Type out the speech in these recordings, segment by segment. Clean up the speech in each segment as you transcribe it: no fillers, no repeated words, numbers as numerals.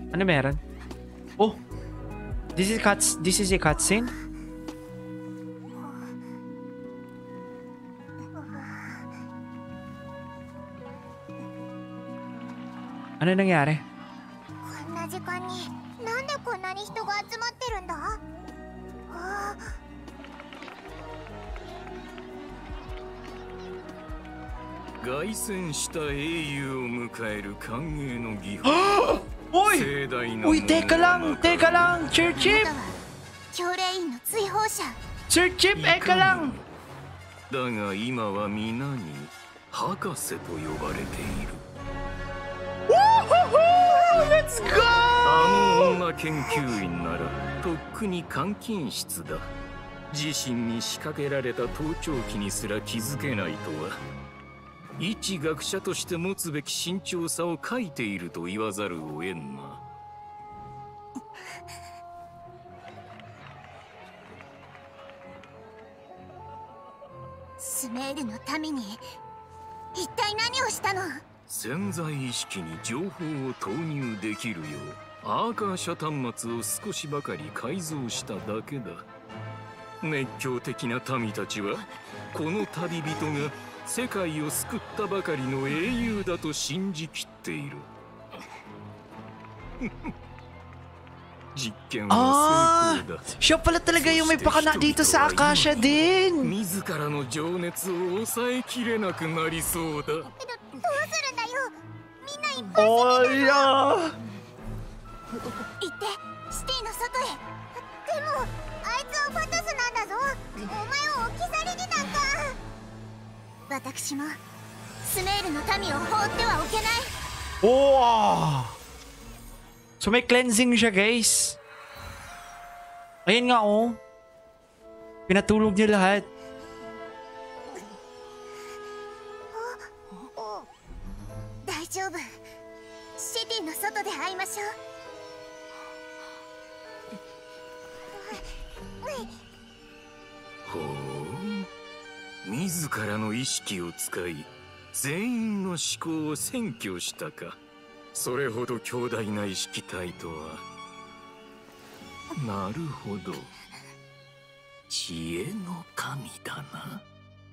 Ano meron? Oh! This is a cutscene? Ano nangyari? こんな時間になんでこんなに人が集まってるんだ？ 凱旋した英雄を迎える歓迎の儀礼。 Uy, teka lang, Sir Chip! 教令員の追放者。 Sir Chip, eka lang! だが今は皆に博士と呼ばれている。 Let's go! あの女研究員ならとっくに監禁室だ。自身に仕掛けられた盗聴器にすら気づけないとは、一学者として持つべき慎重さを欠いていると言わざるを得んな。 スメールのために一体何をしたの？ 潜在意識に情報を投入できるようアーカー社端末を少しばかり改造しただけだ。熱狂的な民たちはこの旅人が世界を救ったばかりの英雄だと信じきっている。実験は成功だ。 Siya pala talaga yung may pakana dito sa Akasha din. 自らの情熱を抑えきれなくなりそうだ。 どうするんだよ。みんないっぱい Oh, yeah. 行ってシティの外へ。でもあいつはファタスなんだぞ。お前を置き去りになんか。私もスメールの民を放ってはおけない。 Oh! So may cleansing siya, guys. Ayan nga, oh. Pinatulog niya lahat. Daijoubu. シティの外で会いましょう。 ほう、自らの意識を使い全員の思考を占拠したか。それほど強大な意識体とは。なるほど、知恵の神だな。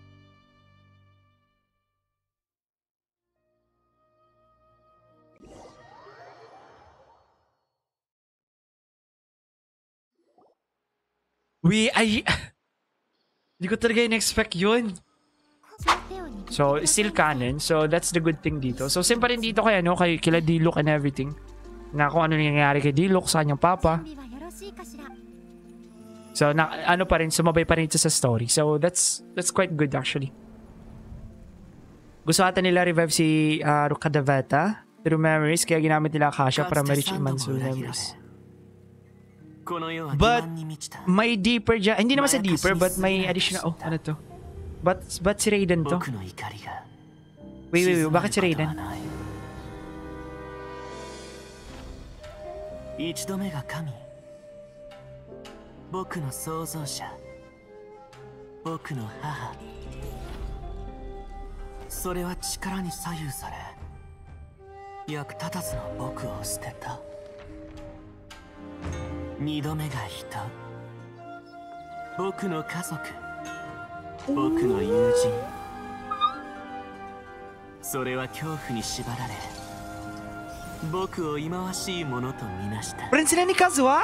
Hindi ko talaga in-expect yun. So, still canon. So, that's the good thing dito. So, same pa rin dito kay, ano, kila Diluc and everything. Na kung ano nangyayari kay Diluc sa kanyang papa. So, ano pa rin, sumabay pa rin ito sa story. So, that's quite good actually. Gusto ata nila revive si Rukkhadevata through memories. Kaya ginamit nila Akasha para ma-reach Imansu memories. But, may deeper dyan. Hindi naman sa deeper, but may additional. Oh, ano to? But si Raiden to? Wait. Bakit si Raiden? 一度目が神、僕の創造者、僕の母。それは力に左右され役立たずの僕を捨てた。二度目が人、僕の家族、僕の友人。それは恐怖に縛られ僕を忌まわしいものとみなした。 Friend sila ni Kazuha?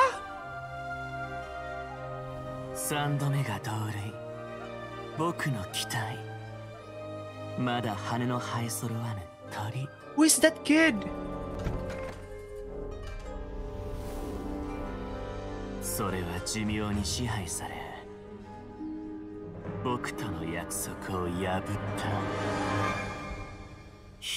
三度目が同類、僕の期待。まだ羽の生え揃わぬ鳥。 Who is that kid? それは寿命に支配され僕との約束を破った。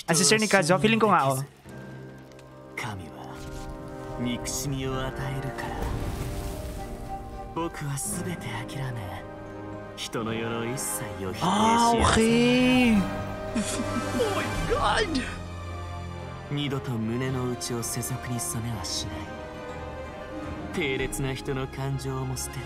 Sister ni Kazuha, feeling ko nga, oh. 神は憎しみを与えるから僕は全て諦め人の世の一切を否定しやすい。 Okay. Oh my god. 二度と胸の内を世俗に染めはしない。低劣な人の感情も捨てた。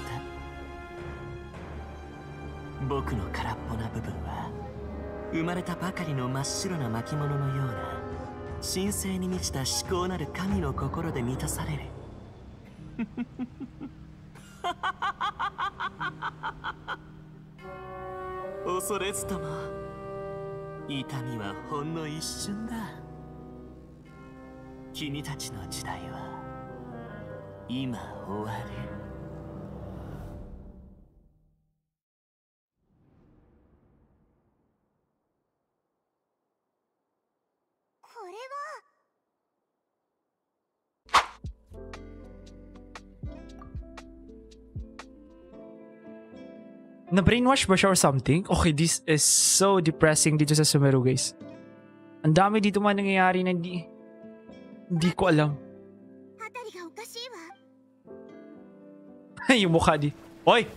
僕の空っぽな部分は生まれたばかりの真っ白な巻物のような神聖に満ちた思考なる神の心で満たされる。恐れずとも痛みはほんの一瞬だ。君たちの時代は今終わる。 これは Na-brainwash ba siya or something? Okay, this is so depressing dito sa Sumeru, guys. Ang dami dito man nangyayari na hindi ko alam. あたりがおかしいわ。 Yung mukha di. Hoy!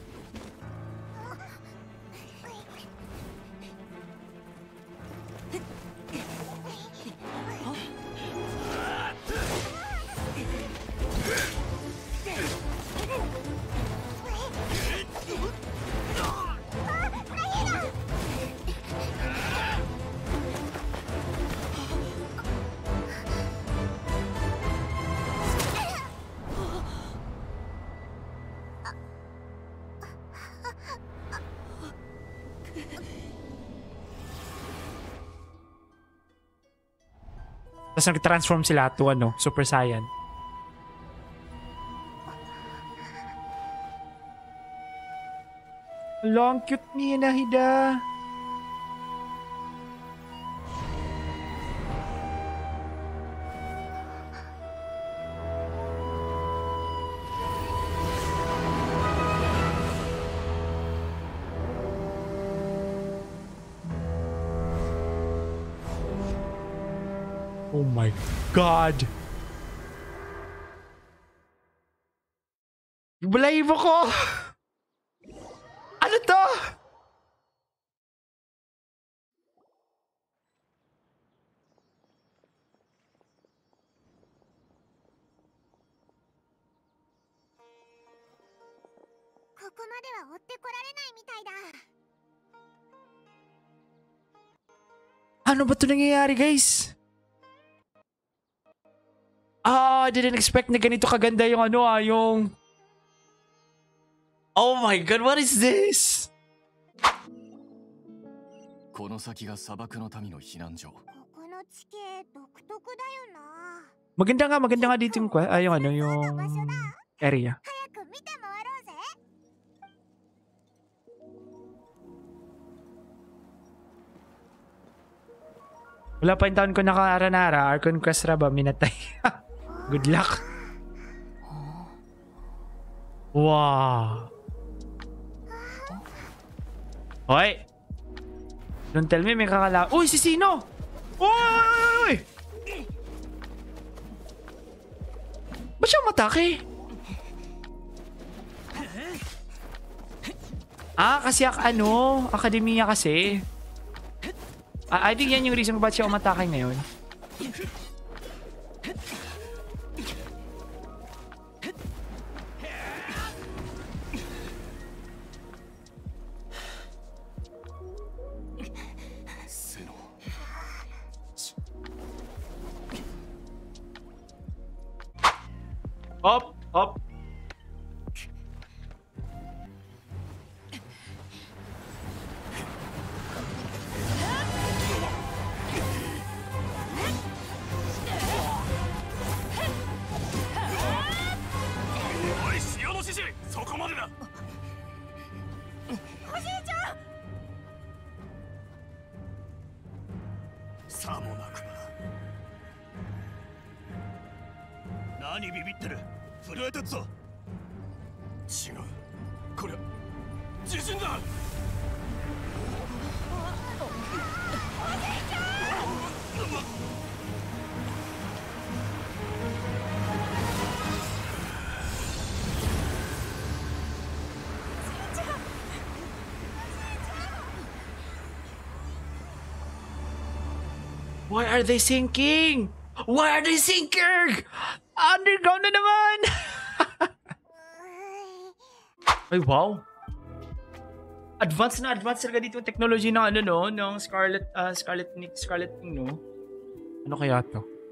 Tapos nag-transform sila to Super Saiyan. Long cute ni Nahida. Oh my God! Balahibo ko! Ano to? Ano ba ito nangyayari, guys? I didn't expect na ganito kaganda yung yung... Oh my God, what is this? この先が砂漠の民の避難所。 ここの地形独特だよな。 maganda nga dito yung yung area. 早く見て回ろうぜ。 Wala pa yung taon ko naka-aranara, Archon Quest ba, minatay. Good luck. Wow. Hoy! Don't tell me may kakala... Uy, si Sino? Uy! Ba't siya matake? Kasi akademiya kasi. I think yan yung reason kung ba't siya umatake ngayon. Up, up. Why are they sinking? Why are they sinking? Underground na naman! Ay, wow. Advanced talaga dito yung technology ng ng Scarlet King, no? Ano kaya to?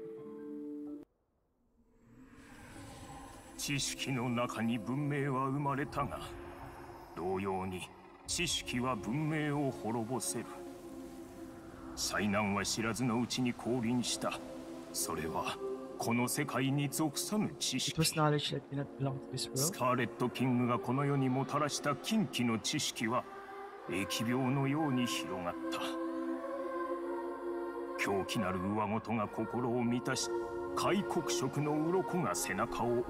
知識の中に文明は生まれたが、同様に知識は文明を滅ぼせる。災難は知らずのうちに降臨した。それはこの世界に属さぬ知 It 識。 was knowledge that did not belong to this ス world. カーレット・キングがこの世にもたらした禁忌の知識は疫病のように広がった。狂気なる上事が心を満たし、開国色の鱗が背中を覆った。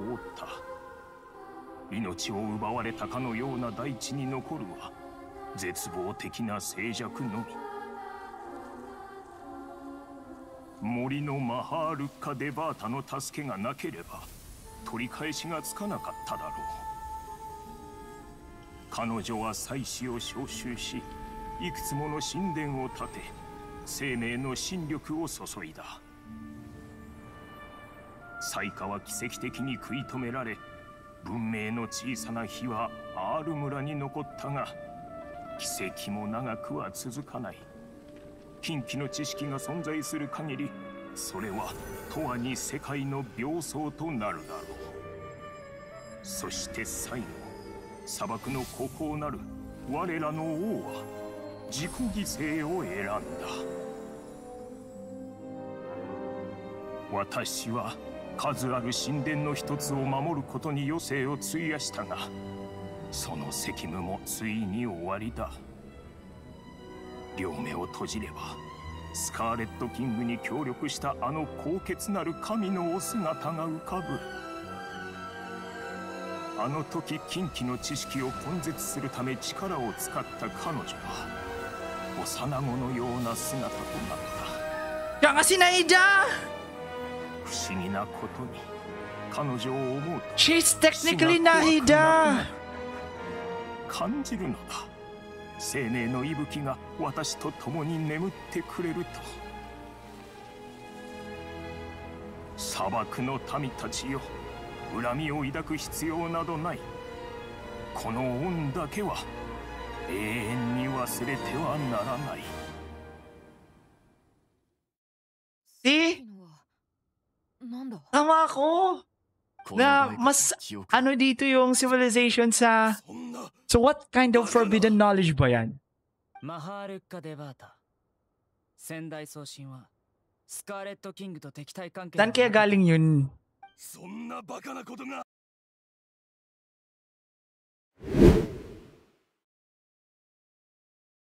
命を奪われたかのような大地に残るは絶望的な静寂のみ。森のマハールッカ・デバータの助けがなければ取り返しがつかなかっただろう。彼女は祭司を召集し、いくつもの神殿を建て、生命の新力を注いだ。災禍は奇跡的に食い止められ、文明の小さな火はアール村に残ったが、奇跡も長くは続かない。禁忌の知識が存在する限り、それは永遠に世界の病巣となるだろう。そして最後、砂漠の孤高なる我らの王は自己犠牲を選んだ。私は数ある神殿の一つを守ることに余生を費やしたが、その責務もついに終わりだ。両目を閉じればスカーレット・キングに協力したあの高潔なる神のお姿が浮かぶ。あの時禁忌の知識を根絶するため力を使った彼女は幼子のような姿となった。 Diyan kasi Naida! 不思議なことに彼女を思うと She's technically 死が怖くなくな Naida! る。感じるのだ。生命の息吹が私と共に眠ってくれると。砂漠の民たちよ、恨みを抱く必要などない。この恩だけは永遠に忘れてはならない。 See? なんだ Tama ako! この Na 大 mas 学記憶 ano dito yung civilization sa... So what kind of forbidden knowledge ba yan? マハールッカ・デバータ先代送信はスカーレット・キングと敵対関係 Saan kaya galing yun? そんなバカなことが